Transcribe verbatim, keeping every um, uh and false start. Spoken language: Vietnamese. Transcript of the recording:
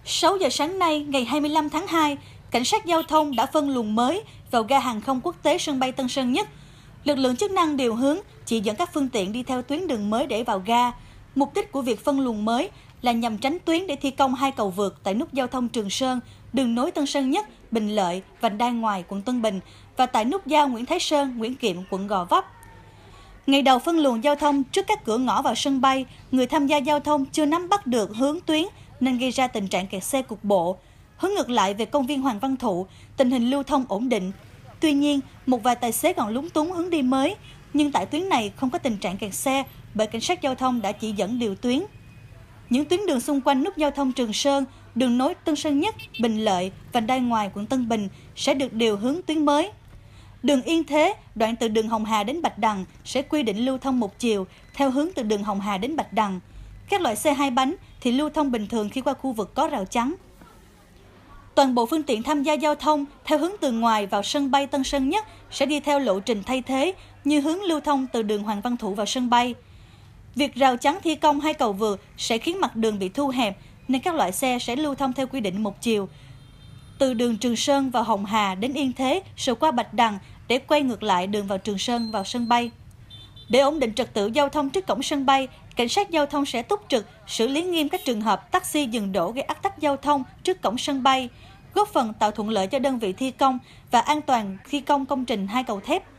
sáu giờ sáng nay, ngày hai mươi lăm tháng hai, cảnh sát giao thông đã phân luồng mới vào ga hàng không quốc tế sân bay Tân Sơn Nhất. Lực lượng chức năng điều hướng, chỉ dẫn các phương tiện đi theo tuyến đường mới để vào ga. Mục đích của việc phân luồng mới là nhằm tránh tuyến để thi công hai cầu vượt tại nút giao thông Trường Sơn, đường nối Tân Sơn Nhất, Bình Lợi, vành đai ngoài quận Tân Bình và tại nút giao Nguyễn Thái Sơn, Nguyễn Kiệm, quận Gò Vấp. Ngày đầu phân luồng giao thông trước các cửa ngõ vào sân bay, người tham gia giao thông chưa nắm bắt được hướng tuyến nên gây ra tình trạng kẹt xe cục bộ. Hướng ngược lại về công viên Hoàng Văn Thụ, tình hình lưu thông ổn định. Tuy nhiên, một vài tài xế còn lúng túng hướng đi mới, nhưng tại tuyến này không có tình trạng kẹt xe bởi cảnh sát giao thông đã chỉ dẫn điều tuyến. Những tuyến đường xung quanh nút giao thông Trường Sơn, đường nối Tân Sơn Nhất, Bình Lợi, vành đai ngoài quận Tân Bình sẽ được điều hướng tuyến mới. Đường Yên Thế, đoạn từ đường Hồng Hà đến Bạch Đằng sẽ quy định lưu thông một chiều theo hướng từ đường Hồng Hà đến Bạch Đằng. Các loại xe hai bánh thì lưu thông bình thường khi qua khu vực có rào chắn. Toàn bộ phương tiện tham gia giao thông theo hướng từ ngoài vào sân bay Tân Sơn Nhất sẽ đi theo lộ trình thay thế như hướng lưu thông từ đường Hoàng Văn Thụ vào sân bay. Việc rào chắn thi công hai cầu vượt sẽ khiến mặt đường bị thu hẹp nên các loại xe sẽ lưu thông theo quy định một chiều. Từ đường Trường Sơn vào Hồng Hà đến Yên Thế rồi qua Bạch Đằng để quay ngược lại đường vào Trường Sơn vào sân bay. Để ổn định trật tự giao thông trước cổng sân bay, cảnh sát giao thông sẽ túc trực, xử lý nghiêm các trường hợp taxi dừng đỗ gây ách tắc giao thông trước cổng sân bay, góp phần tạo thuận lợi cho đơn vị thi công và an toàn thi công công trình hai cầu thép.